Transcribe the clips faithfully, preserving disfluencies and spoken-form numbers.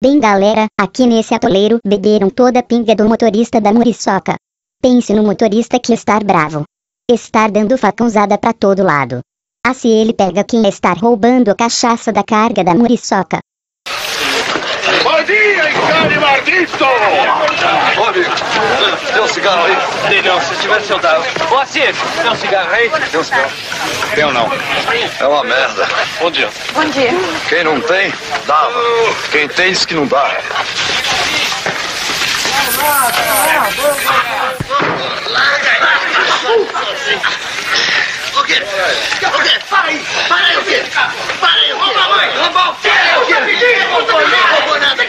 Bem galera, aqui nesse atoleiro beberam toda a pinga do motorista da muriçoca. Pense no motorista que estar bravo. Estar dando facãozada pra todo lado. Ah, se ele pega quem está roubando a cachaça da carga da muriçoca. Bom dia, encane maldito! Ô amigo, tem um cigarro aí? Tem não, se tivesse eu dava. Ô Cid, tem um cigarro aí? Tem um cigarro. Tem ou não? É uma merda. Bom dia. Bom dia. Quem não tem, dava. Quem tem, diz que não dá. O quê? O quê? Para aí! Para aí, o quê? Para aí, o quê? Rouba a mãe! Rouba o quê? O quê? Roubou nada! Roubou nada!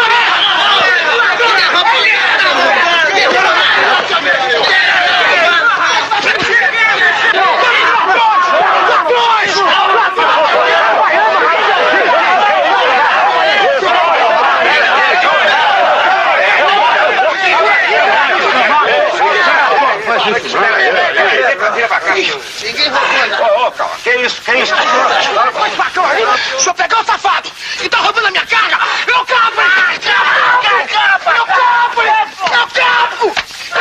Ninguém roubou nada. Ô, ô, calma. Que isso? Que isso? Pode facão aí! O senhor pegou o safado! E tá roubando a minha carga! Meu cabo! Meu cabo! Meu cabo! Meu cabo!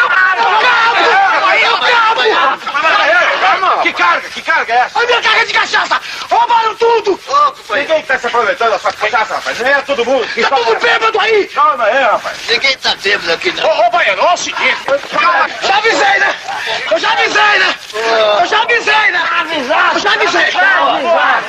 Meu cabo! Que carga? Que carga é essa? A minha carga de cachaça! Roubaram tudo! Ninguém que tá se aproveitando da sua cachaça, rapaz. Não é todo mundo. Tá tudo bêbado aí! Não, não é, rapaz. Ninguém tá bêbado aqui, não. Ô, ô, baiano, ó o seguinte. Já avisei, né? Eu já avisei, né? Eu já avisei, né? Eu já avisei!